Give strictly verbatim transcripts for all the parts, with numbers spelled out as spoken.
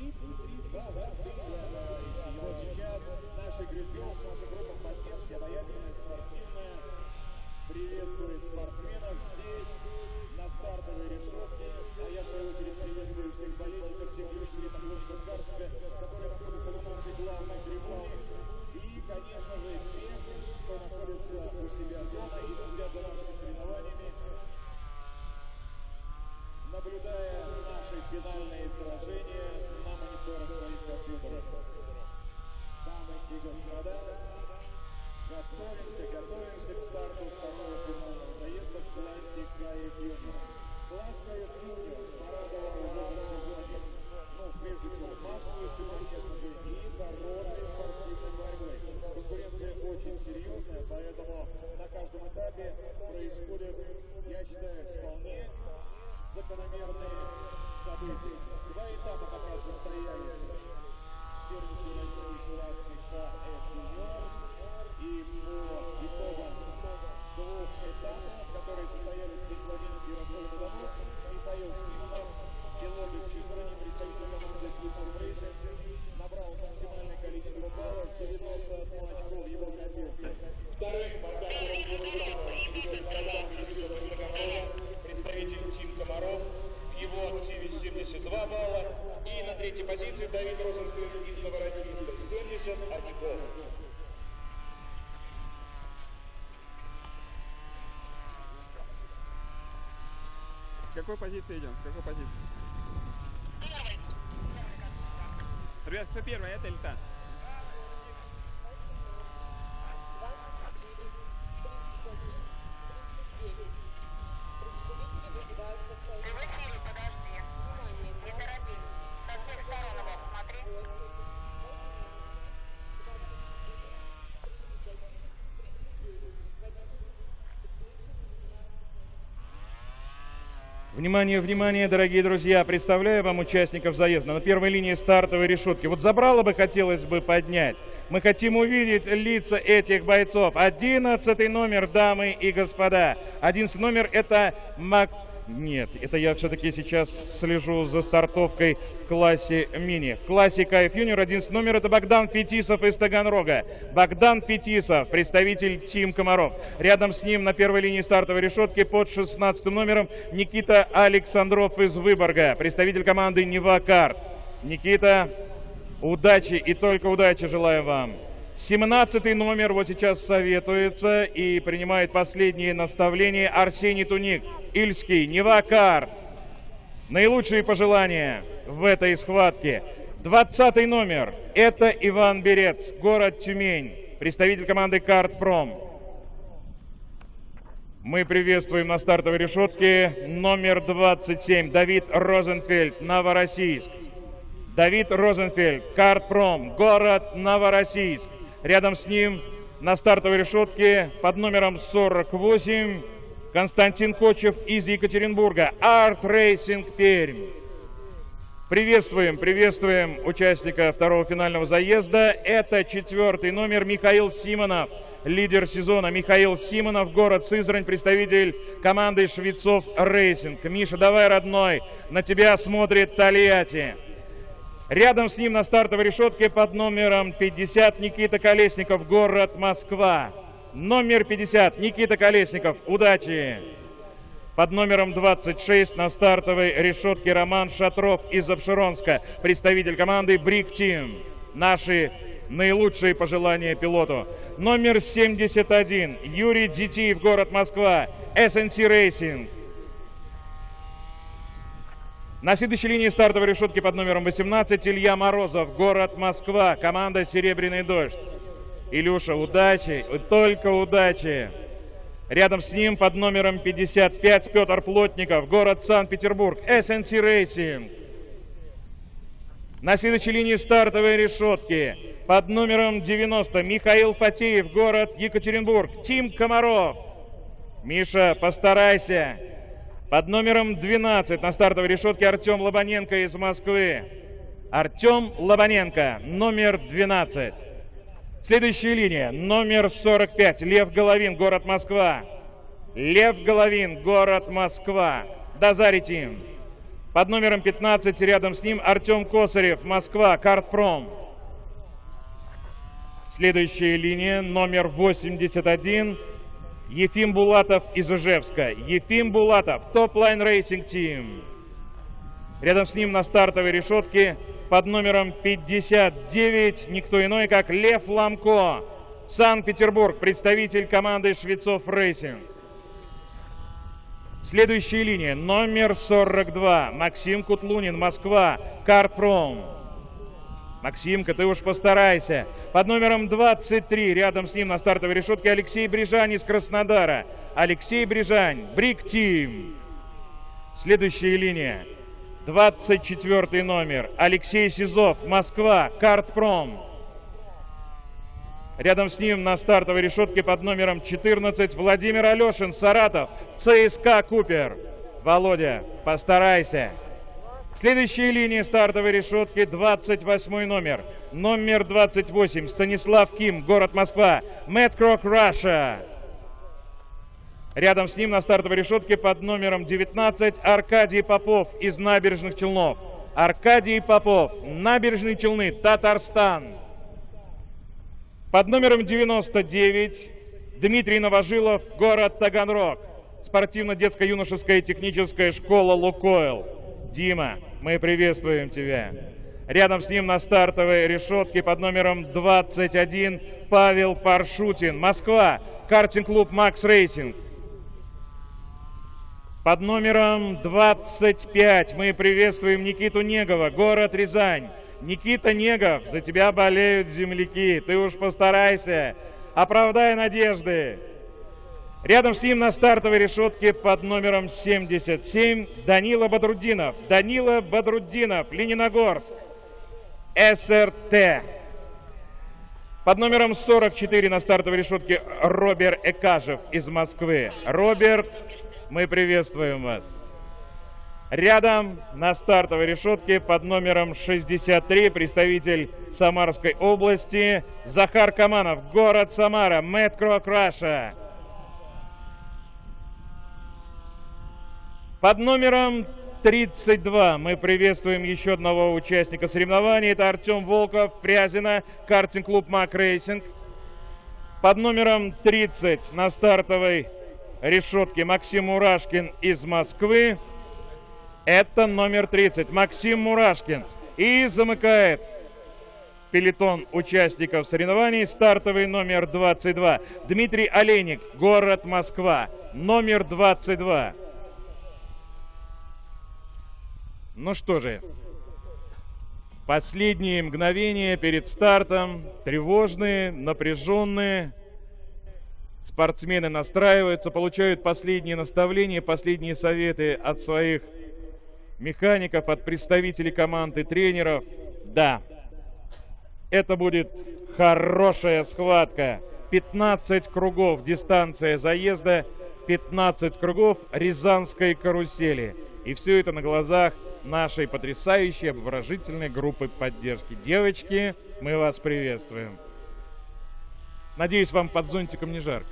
Да, да, и вот сейчас наши гребёж, наша группа поддержки, обаятельная, спортивная, приветствует спортсменов здесь, на стартовой решетке. А я, в свою очередь, приветствую всех болельщиков, всех любителей подгонки Карска, которые находятся на нашей главной трибуне. И, конечно же, тех, кто находится у себя дома и следят за нашими соревнованиями, наблюдая наши финальные сражения на мониторах своих компьютеров. Дамы и господа, готовимся, готовимся к старту второго финального заезда в классе ка эф Junior. Класс ка эф Junior порадовал в этом сезоне, ну, прежде всего, массовостью, конечно же, и хорошей спортивной борьбой. Конкуренция очень серьезная, поэтому на каждом этапе происходят, я считаю, вполне закономерные события. Два этапа пока состоялись в первенстве России в классе ка эф Junior. И по итогам двух этапов, которые состоялись в Славянске и Ростове-на-Дону, Михаил Симонов, пилот из Сызрани, представитель команды Швейцар Рейсинг, набрал максимальное количество баллов, девяносто одно очко в его копилке. Вторым по представитель Тим Комаров, в его активе семьдесят два балла. И на третьей позиции Давид Розенфельд из Новороссийска, семьдесят очков. С какой позиции идем? С какой позиции? Первый. Ребят, кто первый? Это или та? Ты в эфире, подожди. Не торопись. Со всех сторон его смотри. Внимание, внимание, дорогие друзья, представляю вам участников заезда на первой линии стартовой решетки. Вот забрало бы хотелось бы поднять. Мы хотим увидеть лица этих бойцов. Одиннадцатый номер, дамы и господа. Одиннадцатый номер — это Мак... Нет, это я все-таки сейчас слежу за стартовкой в классе мини. В классе ка эф Junior одиннадцатый номер — это Богдан Фетисов из Таганрога. Богдан Фетисов, представитель Тим Комаров. Рядом с ним на первой линии стартовой решетки под шестнадцатым номером Никита Александров из Выборга, представитель команды Нева Карт. Никита, удачи и только удачи желаю вам. семнадцатый номер вот сейчас советуется и принимает последние наставления Арсений Туник, Ильский, Нева Карт. Наилучшие пожелания в этой схватке. двадцатый номер — это Иван Берец, город Тюмень, представитель команды Картпром. Мы приветствуем на стартовой решетке номер двадцать семь Давид Розенфельд, Новороссийск. Давид Розенфельд, Картпром, город Новороссийск. Рядом с ним на стартовой решетке под номером сорок восемь Константин Кочев из Екатеринбурга, Арт Рейсинг Пермь. Приветствуем, приветствуем участника второго финального заезда. Это четвертый номер Михаил Симонов, лидер сезона. Михаил Симонов, город Сызрань, представитель команды Швейцар Рейсинг. Миша, давай, родной, на тебя смотрит Тольятти. Рядом с ним на стартовой решетке под номером пятьдесят Никита Колесников, город Москва. Номер пятьдесят Никита Колесников, удачи. Под номером двадцать шесть на стартовой решетке Роман Шатров из Обширонска, представитель команды Брик Тим. Наши наилучшие пожелания пилоту. Номер семьдесят один Юрий Дитиев, город Москва, эс эн си Racing. На следующей линии стартовой решетки под номером восемнадцать Илья Морозов, город Москва, команда «Серебряный дождь». Илюша, удачи, только удачи. Рядом с ним под номером пятьдесят пять Петр Плотников, город Санкт-Петербург, эс эн си Racing. На следующей линии стартовой решетки под номером девяносто Михаил Фатеев, город Екатеринбург, Тим Комаров. Миша, постарайся. Под номером двенадцать на стартовой решетке Артем Лобаненко из Москвы. Артем Лобаненко, номер двенадцать. Следующая линия, номер сорок пять, Лев Головин, город Москва. Лев Головин, город Москва. Дозари Тим. Под номером пятнадцать рядом с ним Артем Косарев, Москва, Картпром. Следующая линия, номер восемьдесят один, Ефим Булатов из Ижевска. Ефим Булатов, Top Line Racing Team. Рядом с ним на стартовой решетке под номером пятьдесят девять никто иной, как Лев Ламко, Санкт-Петербург, представитель команды Швецов Рейсинг. Следующая линия, номер сорок два, Максим Кутлунин, Москва, Картпром. Максимка, ты уж постарайся. Под номером двадцать три, рядом с ним на стартовой решетке Алексей Брижань из Краснодара. Алексей Брижань, Брик Тим. Следующая линия, двадцать четвёртый номер, Алексей Сизов, Москва, Картпром. Рядом с ним на стартовой решетке под номером четырнадцать Владимир Алешин, Саратов, ЦСКА Купер. Володя, постарайся. Следующая линия стартовой решетки, двадцать восьмой номер. Номер двадцать восемь, Станислав Ким, город Москва, Mad Croc Russia. Рядом с ним на стартовой решетке под номером девятнадцать Аркадий Попов из Набережных Челнов. Аркадий Попов, Набережные Челны, Татарстан. Под номером девяносто девять Дмитрий Новожилов, город Таганрог. Спортивно-детско-юношеская техническая школа «Лукойл». Дима, мы приветствуем тебя. Рядом с ним на стартовой решетке под номером двадцать один Павел Паршутин, Москва, картинг-клуб «Макс Рейсинг». Под номером двадцать пять мы приветствуем Никиту Негова, город Рязань. Никита Негов, за тебя болеют земляки, ты уж постарайся, оправдай надежды. Рядом с ним на стартовой решетке под номером семьдесят семь Данила Бадруддинов. Данила Бадруддинов, Лениногорск, СРТ. Под номером сорок четыре на стартовой решетке Роберт Экажев из Москвы. Роберт, мы приветствуем вас. Рядом на стартовой решетке под номером шестьдесят три представитель Самарской области Захар Каманов, город Самара, Mad Croc Russia. Под номером тридцать два мы приветствуем еще одного участника соревнований. Это Артем Волков, Фрязино, картинг-клуб Мак Рейсинг. Под номером тридцать на стартовой решетке Максим Мурашкин из Москвы. Это номер тридцать, Максим Мурашкин. И замыкает пелетон участников соревнований стартовый номер двадцать два. Дмитрий Олейник, город Москва, номер двадцать два. Ну что же, последние мгновения перед стартом, тревожные, напряженные. Спортсмены настраиваются, получают последние наставления, последние советы от своих механиков, от представителей команды, тренеров. Да, это будет хорошая схватка. пятнадцать кругов дистанция заезда, пятнадцать кругов рязанской карусели. И все это на глазах нашей потрясающей обворожительной группы поддержки. Девочки, мы вас приветствуем. Надеюсь, вам под зонтиком не жарко.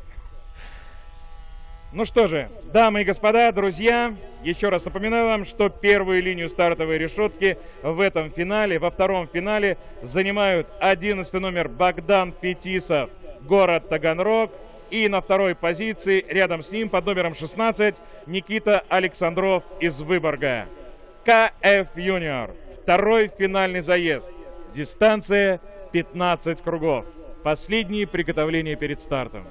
Ну что же, дамы и господа, друзья, еще раз напоминаю вам, что первую линию стартовой решетки в этом финале, во втором финале, занимают одиннадцатый номер Богдан Фетисов, город Таганрог. И на второй позиции рядом с ним под номером шестнадцать Никита Александров из Выборга. КФ Юниор. Второй финальный заезд. Дистанция пятнадцать кругов. Последние приготовления перед стартом.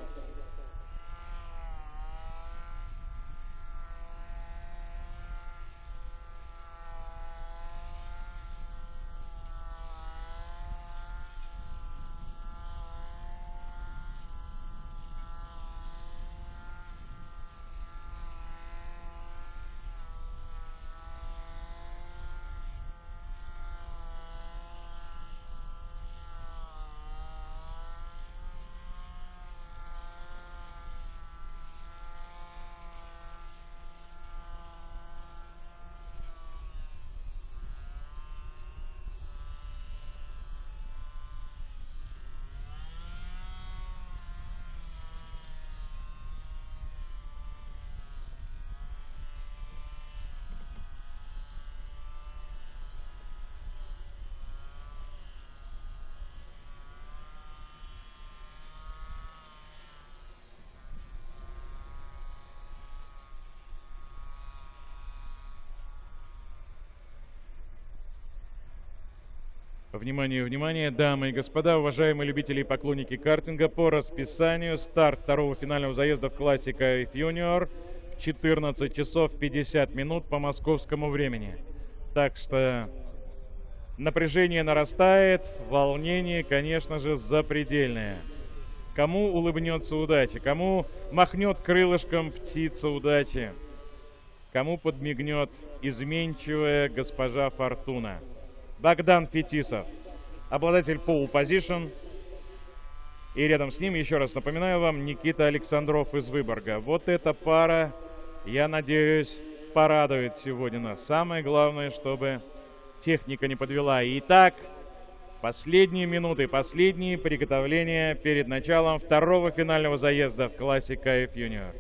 Внимание, внимание, дамы и господа, уважаемые любители и поклонники картинга, по расписанию старт второго финального заезда в классе кей эф Junior в четырнадцать часов пятьдесят минут по московскому времени. Так что напряжение нарастает, волнение, конечно же, запредельное. Кому улыбнется удача, кому махнет крылышком птица удачи, кому подмигнет изменчивая госпожа Фортуна. Богдан Фетисов, обладатель pole position. И рядом с ним, еще раз напоминаю вам, Никита Александров из Выборга. Вот эта пара, я надеюсь, порадует сегодня нас. Самое главное, чтобы техника не подвела. Итак, последние минуты, последние приготовления перед началом второго финального заезда в классе кей эф Junior.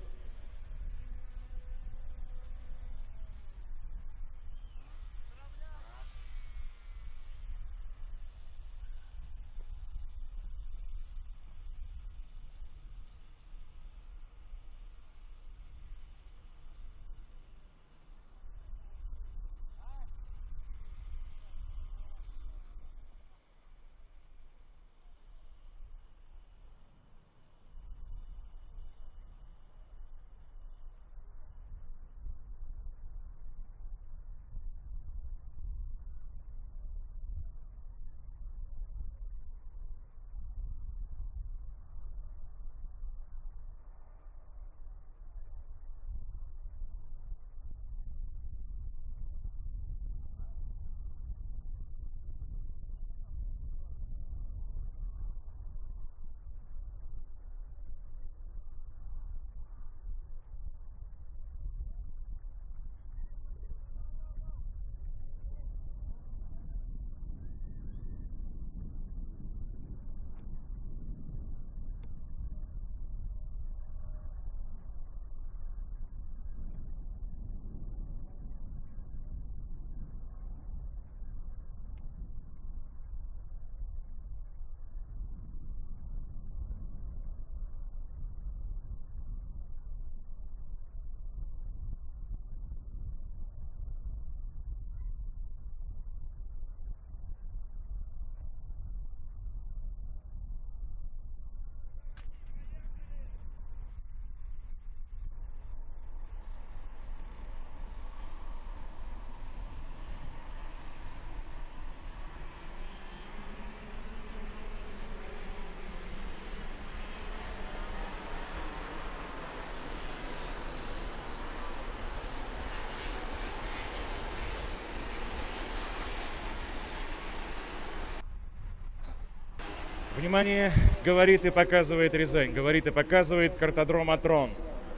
Внимание, говорит и показывает Рязань, говорит и показывает картодром Атрон.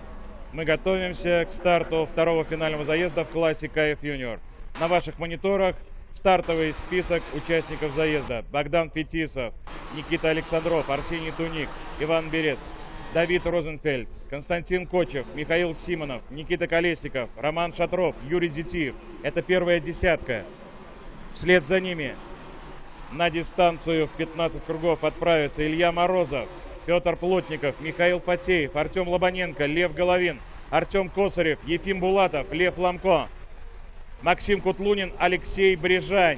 Мы готовимся к старту второго финального заезда в классе кей эф Junior. На ваших мониторах стартовый список участников заезда. Богдан Фетисов, Никита Александров, Арсений Туник, Иван Берец, Давид Розенфельд, Константин Кочев, Михаил Симонов, Никита Колесников, Роман Шатров, Юрий Детиев. Это первая десятка. Вслед за ними на дистанцию в пятнадцать кругов отправятся Илья Морозов, Петр Плотников, Михаил Фатеев, Артем Лобаненко, Лев Головин, Артем Косарев, Ефим Булатов, Лев Ламко, Максим Кутлунин, Алексей Брежань.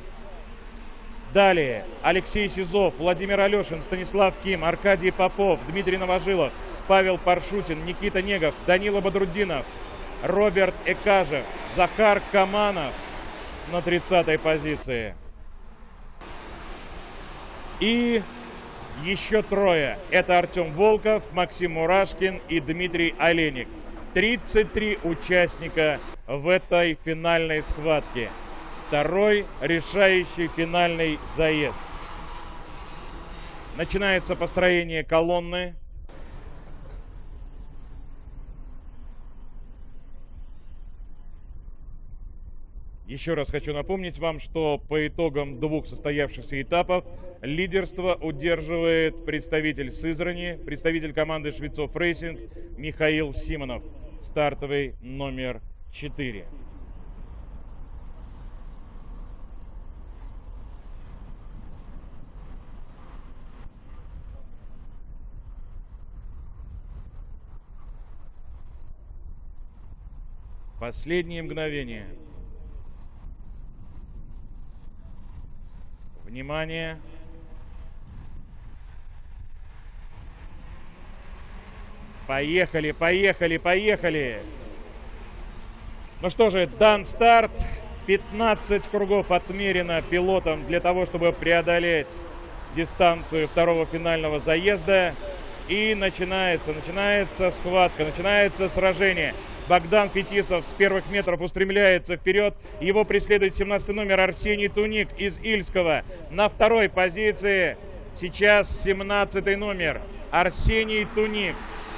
Далее Алексей Сизов, Владимир Алешин, Станислав Ким, Аркадий Попов, Дмитрий Новожилов, Павел Паршутин, Никита Негов, Данила Бодрудинов, Роберт Экажев, Захар Каманов на тридцатой позиции. И еще трое. Это Артем Волков, Максим Мурашкин и Дмитрий Олейник. тридцать три участника в этой финальной схватке. Второй решающий финальный заезд. Начинается построение колонны. Еще раз хочу напомнить вам, что по итогам двух состоявшихся этапов лидерство удерживает представитель Сызрани, представитель команды Швецов Рейсинг Михаил Симонов, стартовый номер четыре. Последние мгновения. Внимание. Поехали, поехали, поехали. Ну что же, дан старт. пятнадцать кругов отмерено пилотом для того, чтобы преодолеть дистанцию второго финального заезда. И начинается, начинается схватка, начинается сражение. Богдан Фетисов с первых метров устремляется вперед. Его преследует семнадцатый номер Арсений Туник из Ильского. На второй позиции сейчас семнадцатый номер Арсений Туник.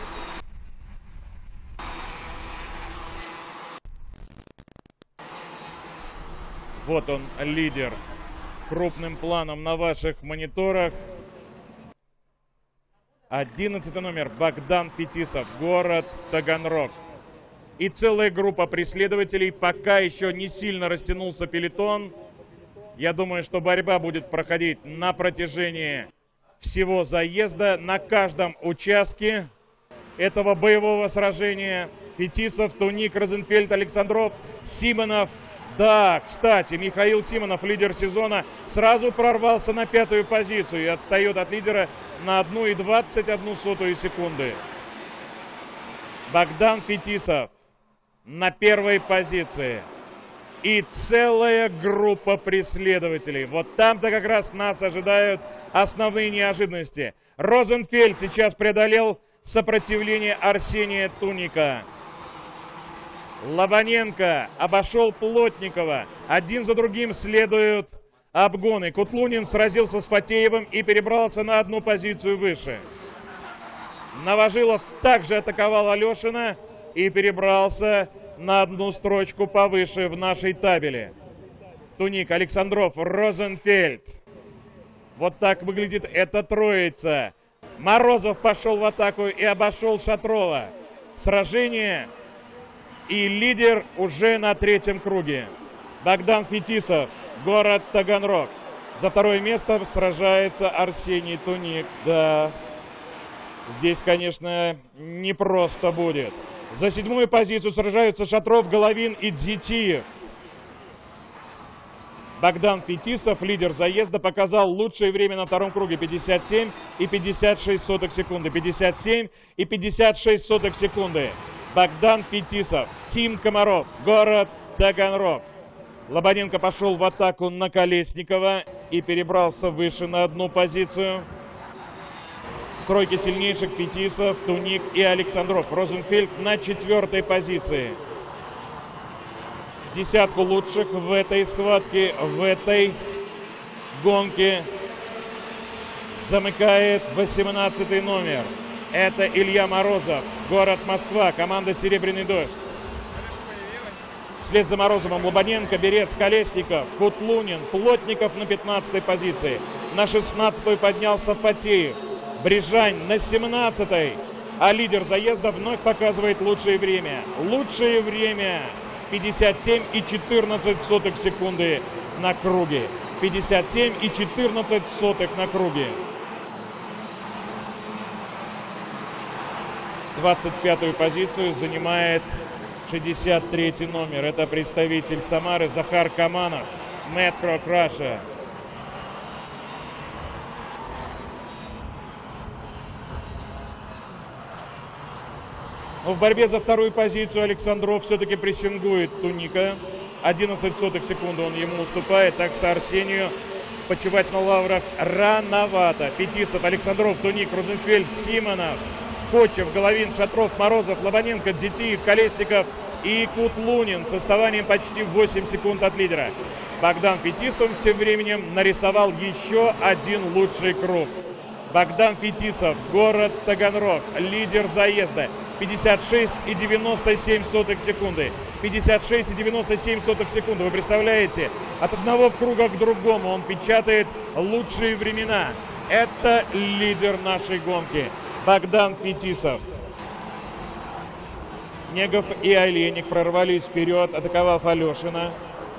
Вот он, лидер, крупным планом на ваших мониторах. одиннадцатый номер Богдан Фетисов, город Таганрог. И целая группа преследователей. Пока еще не сильно растянулся пелотон. Я думаю, что борьба будет проходить на протяжении всего заезда, на каждом участке этого боевого сражения. Фетисов, Туник, Розенфельд, Александров, Симонов. Да, кстати, Михаил Симонов, лидер сезона, сразу прорвался на пятую позицию и отстает от лидера на одну и двадцать одну сотую секунды. Богдан Фетисов на первой позиции. И целая группа преследователей. Вот там-то как раз нас ожидают основные неожиданности. Розенфельд сейчас преодолел сопротивление Арсения Туника. Лобаненко обошел Плотникова. Один за другим следуют обгоны. Кутлунин сразился с Фатеевым и перебрался на одну позицию выше. Новожилов также атаковал Алешина и перебрался на одну строчку повыше в нашей табели. Туник, Александров, Розенфельд. Вот так выглядит эта троица. Морозов пошел в атаку и обошел Шатрова. Сражение. И лидер уже на третьем круге. Богдан Фетисов, город Таганрог. За второе место сражается Арсений Туник. Да, здесь, конечно, непросто будет. За седьмую позицию сражаются Шатров, Головин и Дзитиев. Богдан Фетисов, лидер заезда, показал лучшее время на втором круге. пятьдесят семь и пятьдесят шесть сотых секунды. пятьдесят семь и пятьдесят шесть сотых секунды. Богдан Фетисов, Тим Комаров, город Таганрог. Лобаненко пошел в атаку на Колесникова и перебрался выше на одну позицию. В тройке сильнейших Фетисов, Туник и Александров. Розенфельд на четвертой позиции. Десятку лучших в этой схватке, в этой гонке замыкает восемнадцатый номер. Это Илья Морозов, город Москва, команда «Серебряный дождь». Вслед за Морозовым Лобаненко, Берец, Колесников, Кутлунин, Плотников на пятнадцатой позиции. На шестнадцатую поднялся Фатеев. Брижань на семнадцатой. А лидер заезда вновь показывает лучшее время. Лучшее время пятьдесят семь и четырнадцать сотых секунды на круге. пятьдесят семь и четырнадцать сотых на круге. двадцать пятую позицию занимает шестьдесят третий номер. Это представитель Самары Захар Каманов, Метро Краша. Но в борьбе за вторую позицию Александров все-таки прессингует Туника. одиннадцать сотых секунды он ему уступает, так что Арсению почивать на лаврах рановато. Фетисов, Александров, Туник, Розенфельд, Симонов, Кочев, Головин, Шатров, Морозов, Лобаненко, Дзитиев, Колесников и Кутлунин с отставанием почти восемь секунд от лидера. Богдан Фетисов тем временем нарисовал еще один лучший круг. Богдан Фетисов, город Таганрог, лидер заезда. пятьдесят шесть и девяносто семь сотых секунды. пятьдесят шесть и девяносто семь сотых секунды. Вы представляете, от одного круга к другому он печатает лучшие времена. Это лидер нашей гонки. Богдан Фетисов. Негов и Олейник прорвались вперед, атаковав Алешина.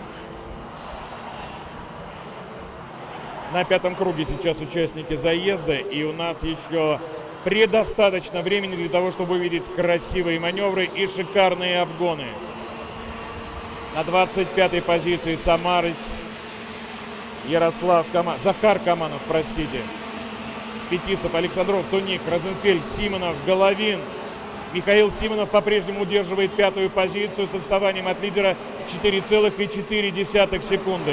На пятом круге сейчас участники заезда, и у нас еще предостаточно времени для того, чтобы увидеть красивые маневры и шикарные обгоны. На двадцать пятой позиции самарец Ярослав Каманов, Захар Каманов, простите. Фетисов, Александров, Туник, Розенфельд, Симонов, Головин. Михаил Симонов по-прежнему удерживает пятую позицию с отставанием от лидера четыре целых четыре десятых секунды.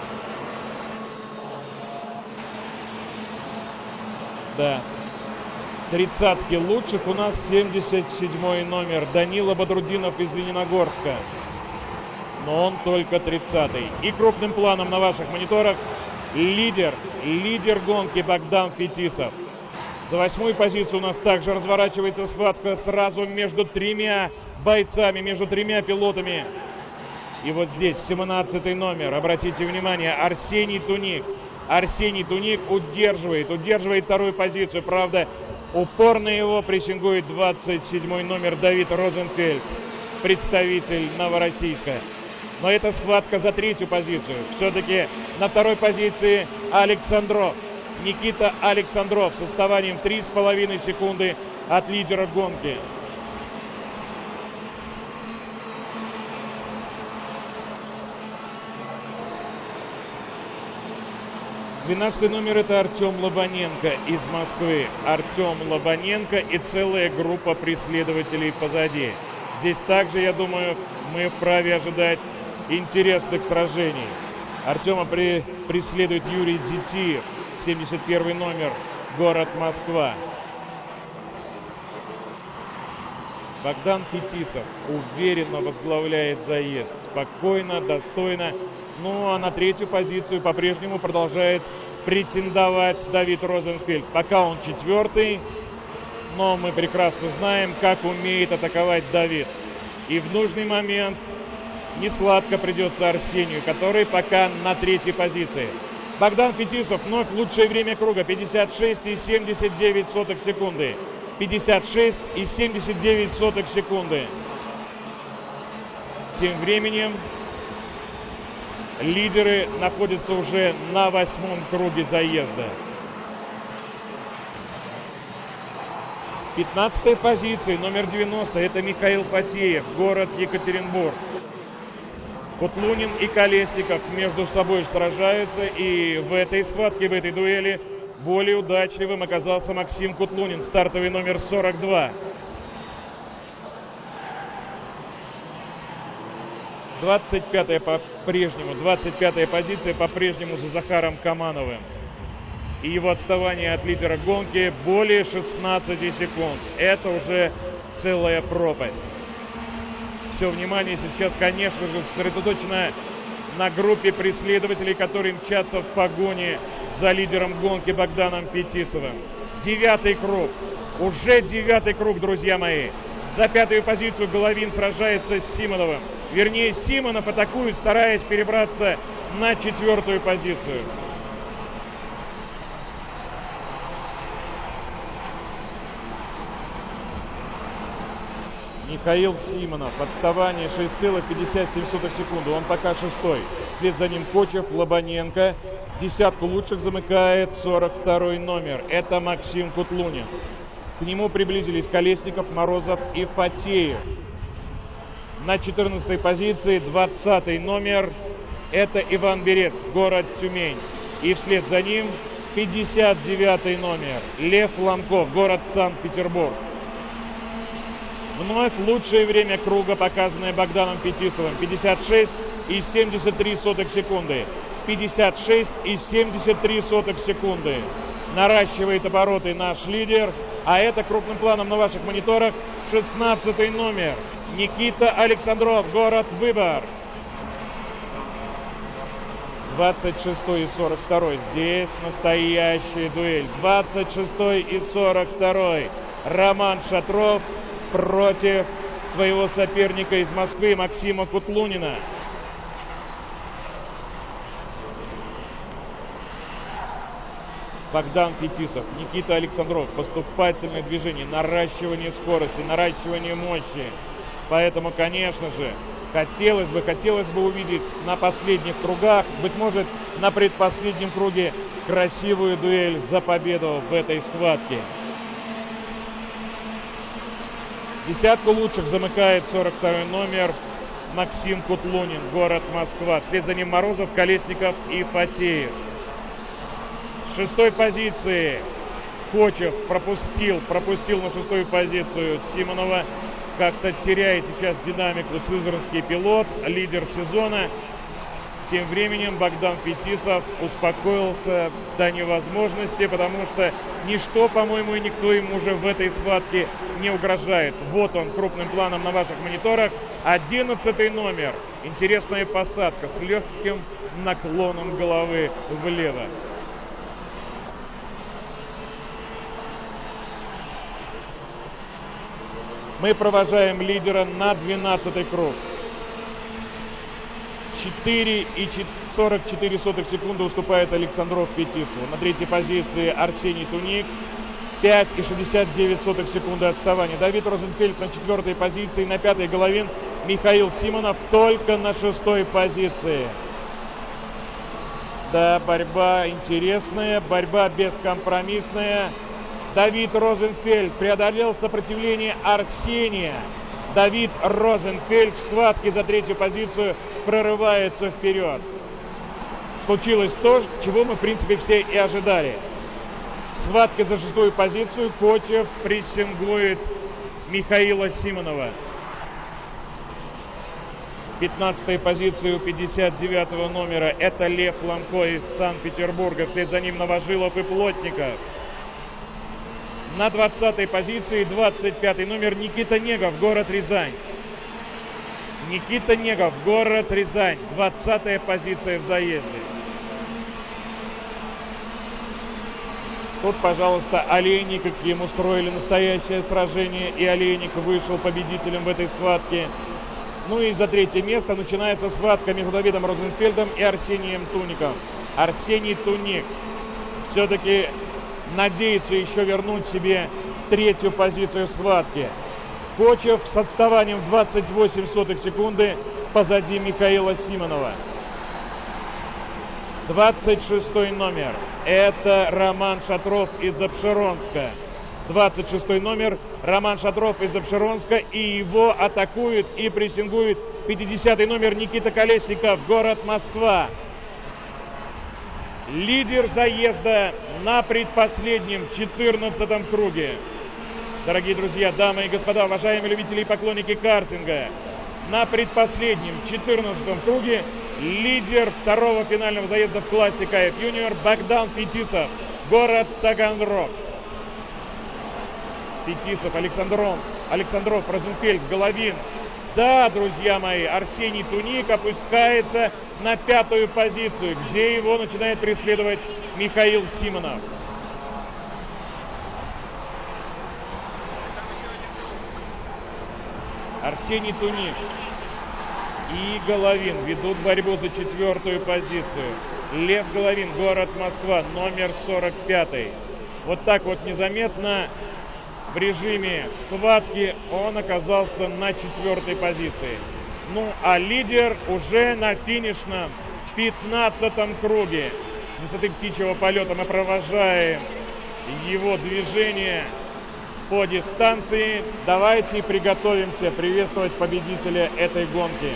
Да. Тридцатки лучших у нас семьдесят седьмой номер Данила Бодрудинов из Лениногорска. Но он только тридцатый. И крупным планом на ваших мониторах лидер, лидер гонки Богдан Фетисов. За восьмую позицию у нас также разворачивается схватка сразу между тремя бойцами, между тремя пилотами. И вот здесь семнадцатый номер, обратите внимание, Арсений Туник. Арсений Туник удерживает, удерживает вторую позицию. Правда, упорно его прессингует двадцать седьмой номер Давид Розенфельд, представитель Новороссийска. Но это схватка за третью позицию. Все-таки на второй позиции Александров. Никита Александров с отставанием три с половиной секунды от лидера гонки. двенадцатый номер — это Артем Лобаненко из Москвы. Артем Лобаненко и целая группа преследователей позади. Здесь также, я думаю, мы вправе ожидать интересных сражений. Артема при, преследует Юрий Дзитиев, семьдесят первый номер, город Москва. Богдан Фетисов уверенно возглавляет заезд. Спокойно, достойно. Ну а на третью позицию по-прежнему продолжает претендовать Давид Розенфельд. Пока он четвертый, но мы прекрасно знаем, как умеет атаковать Давид. И в нужный момент несладко придется Арсению, который пока на третьей позиции. Богдан Фетисов вновь лучшее время круга, пятьдесят шесть и семьдесят девять сотых секунды. пятьдесят шесть и семьдесят девять сотых секунды. Тем временем лидеры находятся уже на восьмом круге заезда. пятнадцатой позиции, номер девяносто, это Михаил Фатеев, город Екатеринбург. Кутлунин и Колесников между собой сражаются, и в этой схватке, в этой дуэли более удачливым оказался Максим Кутлунин, стартовый номер сорок два. двадцать пятая по-прежнему, двадцать пятая позиция по-прежнему за Захаром Камановым. И его отставание от лидера гонки более шестнадцати секунд. Это уже целая пропасть. Все внимание сейчас, конечно же, сосредоточено на группе преследователей, которые мчатся в погоне за лидером гонки Богданом Фетисовым. Девятый круг. Уже девятый круг, друзья мои. За пятую позицию Головин сражается с Симоновым. Вернее, Симонов атакует, стараясь перебраться на четвертую позицию. Михаил Симонов. Отставание шесть целых пятьдесят семь сотых секунды. Он пока шестой. Вслед за ним Кочев, Лобаненко. Десятку лучших замыкает сорок второй номер. Это Максим Кутлунин. К нему приблизились Колесников, Морозов и Фатеев. На четырнадцатой позиции двадцатый номер. Это Иван Берец, город Тюмень. И вслед за ним пятьдесят девятый номер. Лев Ломков, город Санкт-Петербург. Вновь лучшее время круга, показанное Богданом Фетисовым. пятьдесят шесть и семьдесят три сотых секунды. пятьдесят шесть и семьдесят три сотых секунды. Наращивает обороты наш лидер. А это крупным планом на ваших мониторах шестнадцатый номер. Никита Александров, город Выбор. двадцать шестой и сорок второй. Здесь настоящая дуэль. двадцать шестой и сорок второй. Роман Шатров против своего соперника из Москвы Максима Кутлунина. Богдан Фетисов, Никита Александров. Поступательное движение, наращивание скорости, наращивание мощи. Поэтому, конечно же, хотелось бы, хотелось бы увидеть на последних кругах, быть может, на предпоследнем круге, красивую дуэль за победу в этой схватке. Десятку лучших замыкает сорок второй номер. Максим Кутлунин, город Москва. Вслед за ним Морозов, Колесников и Фатеев. С шестой позиции Кочев пропустил, пропустил на шестую позицию Симонова. Как-то теряет сейчас динамику сызранский пилот, лидер сезона. Тем временем Богдан Фетисов успокоился до невозможности, потому что ничто, по-моему, и никто ему уже в этой схватке не угрожает. Вот он крупным планом на ваших мониторах. Одиннадцатый номер. Интересная посадка с легким наклоном головы влево. Мы провожаем лидера на двенадцатый круг. четыре и сорок четыре сотых секунды уступает Александров Фетисову. На третьей позиции Арсений Туник. пять и шестьдесят девять сотых секунды отставания. Давид Розенфельд на четвертой позиции. На пятой Головин Михаил Симонов только на шестой позиции. Да, борьба интересная, борьба бескомпромиссная. Давид Розенфельд преодолел сопротивление Арсения. Давид Розенфельд в схватке за третью позицию прорывается вперед. Случилось то, чего мы, в принципе, все и ожидали. В схватке за шестую позицию Кочев прессингует Михаила Симонова. пятнадцатая позиция у пятьдесят девятого номера. Это Лев Ламко из Санкт-Петербурга. Вслед за ним Новожилов и Плотников. На двадцатой позиции двадцать пятый номер Никита Негов, город Рязань. Никита Негов, город Рязань. двадцатая позиция в заезде. Тут, пожалуйста, Олейник, им устроили настоящее сражение, и Олейник вышел победителем в этой схватке. Ну и за третье место начинается схватка между Давидом Розенфельдом и Арсением Туником. Арсений Туник все-таки надеется еще вернуть себе третью позицию в схватке. Кочев с отставанием в двадцать восемь сотых секунды позади Михаила Симонова. двадцать шестой номер. Это Роман Шатров из Апшеронска. двадцать шестой номер. Роман Шатров из Апшеронска. И его атакует и прессингует пятидесятый номер Никита Колесников, город Москва. Лидер заезда на предпоследнем четырнадцатом круге. Дорогие друзья, дамы и господа, уважаемые любители и поклонники картинга, на предпоследнем четырнадцатом круге лидер второго финального заезда в классе ка эф Юниор Богдан Фетисов, город Таганрог. Фетисов, Александров, Александров, Розенфельд, Головин. Да, друзья мои, Арсений Туник опускается на пятую позицию, где его начинает преследовать Михаил Симонов. Арсений Туник и Головин ведут борьбу за четвертую позицию. Лев Головин, город Москва, номер сорок пятый. Вот так вот незаметно в режиме схватки он оказался на четвертой позиции. Ну а лидер уже на финишном пятнадцатом круге. С высоты птичьего полета мы провожаем его движение по дистанции. Давайте приготовимся приветствовать победителя этой гонки.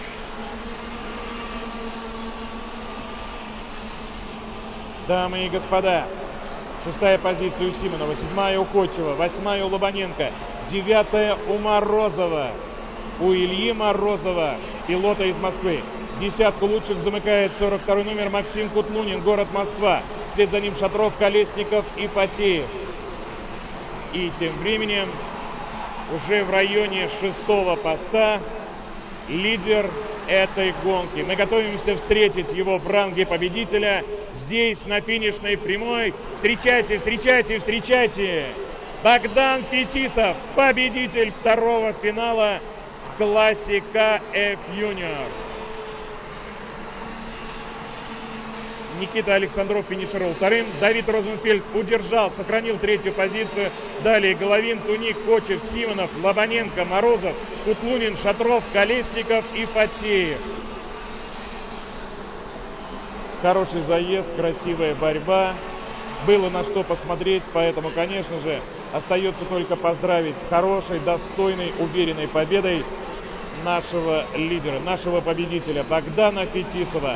Дамы и господа, шестая позиция у Симонова, седьмая у Кочева, восьмая у Лобаненко, девятая у Морозова, у Ильи Морозова, пилота из Москвы. Десятку лучших замыкает сорок второй номер Максим Кутлунин, город Москва. Вслед за ним Шатров, Колесников и Фатеев. И тем временем уже в районе шестого поста лидер этой гонки. Мы готовимся встретить его в ранге победителя здесь, на финишной прямой. Встречайте, встречайте, встречайте! Богдан Фетисов, победитель второго финала в классе ка эф Юниор. Никита Александров финишировал вторым. Давид Розенфельд удержал, сохранил третью позицию. Далее Головин, Туник, Кочев, Симонов, Лобаненко, Морозов, Кутлунин, Шатров, Колесников и Фатеев. Хороший заезд, красивая борьба. Было на что посмотреть, поэтому, конечно же, остается только поздравить с хорошей, достойной, уверенной победой нашего лидера, нашего победителя Богдана Фетисова.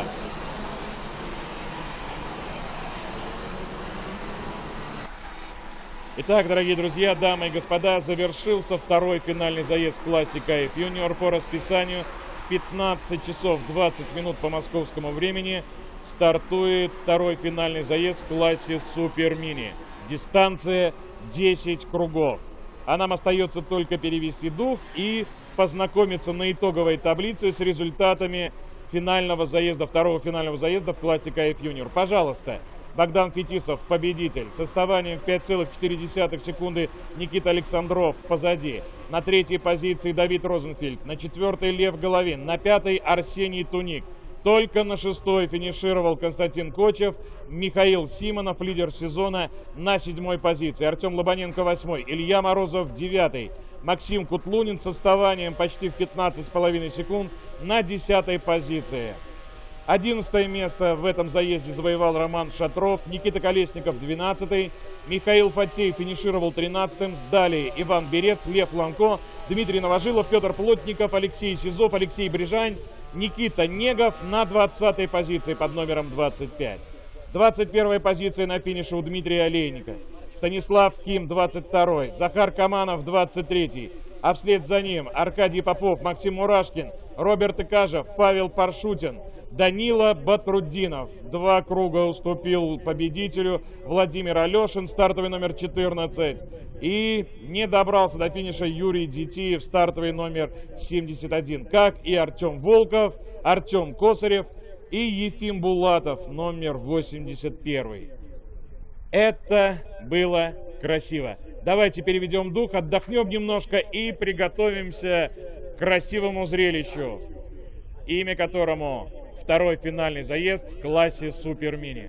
Итак, дорогие друзья, дамы и господа, завершился второй финальный заезд в классе ка эф Юниор по расписанию. В пятнадцать часов двадцать минут по московскому времени стартует второй финальный заезд в классе Супер Мини. Дистанция десять кругов. А нам остается только перевести дух и познакомиться на итоговой таблице с результатами финального заезда, второго финального заезда в классе ка эф Юниор. Пожалуйста. Богдан Фетисов, победитель, с отставанием в пять целых четыре десятых секунды. Никита Александров позади. На третьей позиции Давид Розенфельд, на четвертой Лев Головин, на пятой Арсений Туник. Только на шестой финишировал Константин Кочев, Михаил Симонов, лидер сезона, на седьмой позиции. Артем Лобаненко восьмой, Илья Морозов девятый. Максим Кутлунин с отставанием почти в пятнадцать с половиной секунд на десятой позиции. Одиннадцатое место в этом заезде завоевал Роман Шатров, Никита Колесников двенадцатый, Михаил Фатеев финишировал тринадцатым, далее Иван Берец, Лев Ланко, Дмитрий Новожилов, Петр Плотников, Алексей Сизов, Алексей Брижань, Никита Негов на двадцатой позиции под номером двадцать пять. двадцать первая позиция на финише у Дмитрия Олейника, Станислав Ким двадцать второй, Захар Каманов двадцать третий, а вслед за ним Аркадий Попов, Максим Мурашкин, Роберт Икажев, Павел Паршутин, Данила Батруддинов. Два круга уступил победителю Владимир Алешин, стартовый номер четырнадцать. И не добрался до финиша Юрий Детиев, стартовый номер семьдесят один. Как и Артем Волков, Артем Косарев и Ефим Булатов, номер восемьдесят один. Это было красиво. Давайте переведем дух, отдохнем немножко и приготовимся к красивому зрелищу, имя которому второй финальный заезд в классе Супер Мини.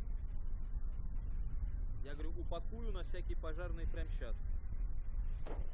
Я говорю, упакую на всякий пожарный прямо сейчас.